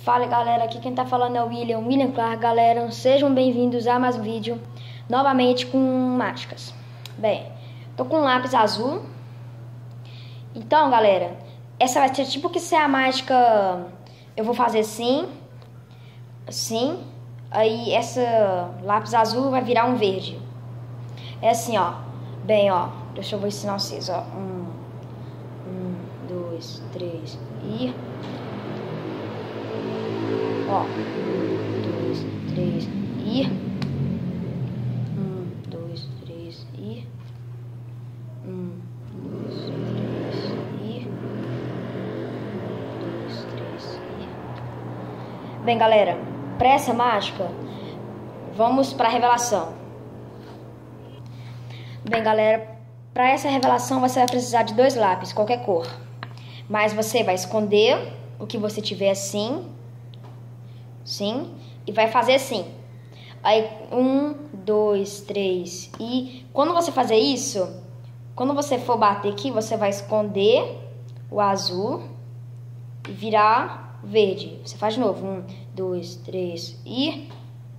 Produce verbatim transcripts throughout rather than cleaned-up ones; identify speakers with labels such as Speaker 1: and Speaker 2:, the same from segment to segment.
Speaker 1: Fala galera, aqui quem tá falando é o William, William Clark. Galera, sejam bem-vindos a mais um vídeo, novamente com mágicas. Bem, tô com um lápis azul. Então galera, essa vai ser tipo que se a mágica, eu vou fazer assim, assim, aí essa lápis azul vai virar um verde. É assim, ó, bem, ó, deixa eu vou ensinar vocês, ó, um, um, dois, três, e... Ó, um, dois, três, e... Um, dois, três, e... Um, dois, três, e... Um, dois, três, e... Bem, galera, para essa mágica, vamos para a revelação. Bem, galera, para essa revelação você vai precisar de dois lápis, qualquer cor. Mas você vai esconder o que você tiver assim... Sim, e vai fazer assim. Aí, um, dois, três, e quando você fazer isso, quando você for bater aqui, você vai esconder o azul e virar verde. Você faz de novo. Um, dois, três, e...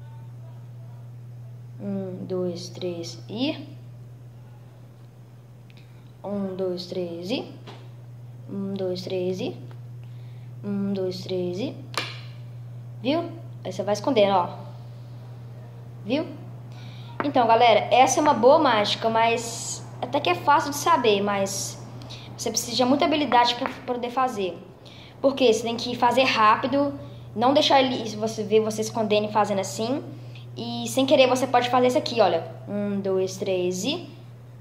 Speaker 1: Um, dois, três, e... Um, dois, três, e... Um, dois, três, e... Um, dois, três, e... Viu? Aí você vai escondendo, ó. Viu? Então, galera, essa é uma boa mágica, mas até que é fácil de saber, mas você precisa de muita habilidade para poder fazer. Porque você tem que fazer rápido, não deixar ele, você ver você escondendo e fazendo assim. E sem querer você pode fazer isso aqui, olha. Um, dois, três e...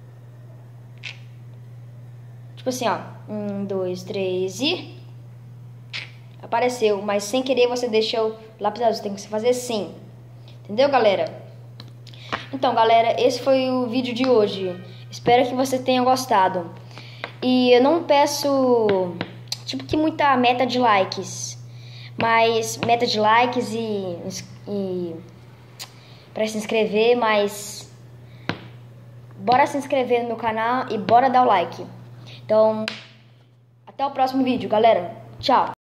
Speaker 1: Tipo assim, ó. Um, dois, três e... Apareceu, mas sem querer você deixou o lápis azul. Tem que fazer assim. Entendeu, galera? Então, galera, esse foi o vídeo de hoje. Espero que você tenha gostado. E eu não peço, tipo, que muita meta de likes. Mas, meta de likes e... e para se inscrever, mas... Bora se inscrever no meu canal e bora dar o like. Então, até o próximo vídeo, galera. Tchau.